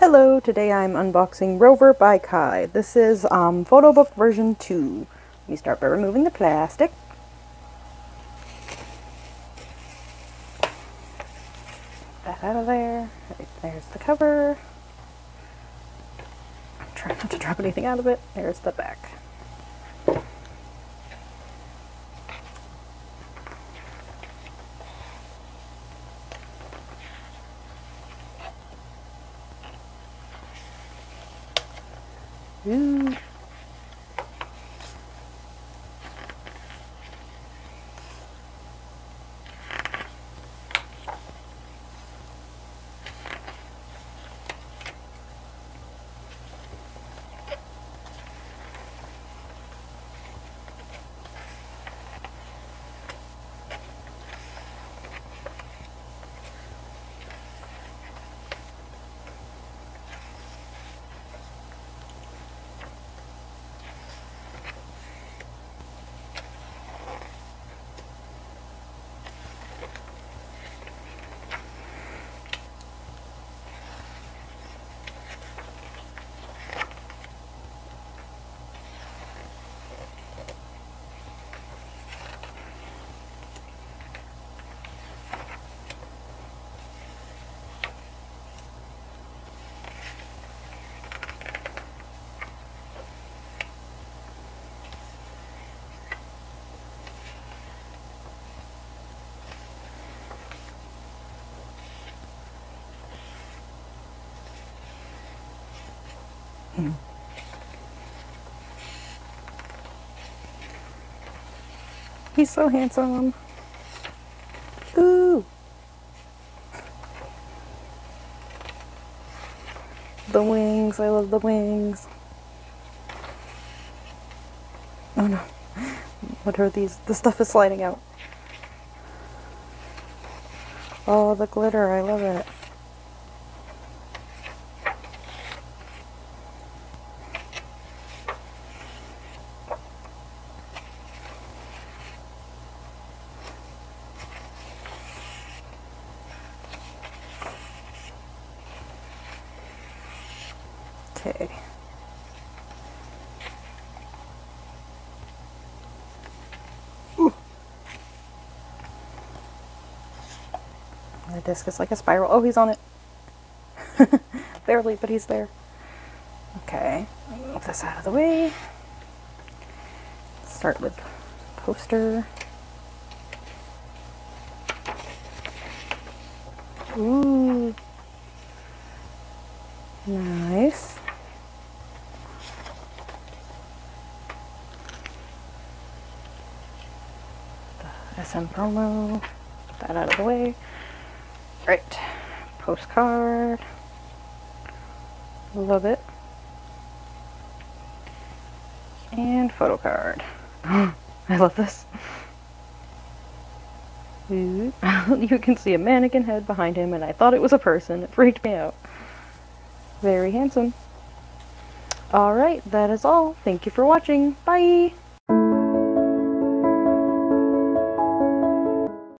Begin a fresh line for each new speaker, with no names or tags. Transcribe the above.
Hello, today I'm unboxing Rover by Kai. This is Photobook version 2. Let me start by removing the plastic. That out of there. Right, there's the cover. I'm trying not to drop anything out of it. There's the back. Ooh. He's so handsome. Ooh. The wings, I love the wings. Oh no. What are these? The stuff is sliding out. Oh, the glitter, I love it. Okay. Ooh. The disc is like a spiral. Oh, he's on it. Barely, but he's there. Okay, move this out of the way. Start with poster. Ooh. Nice. The SM promo. Put that out of the way. Right. Postcard. Love it. And photo card. I love this. Ooh. You can see a mannequin head behind him, and I thought it was a person. It freaked me out. Very handsome. Alright, that is all. Thank you for watching. Bye!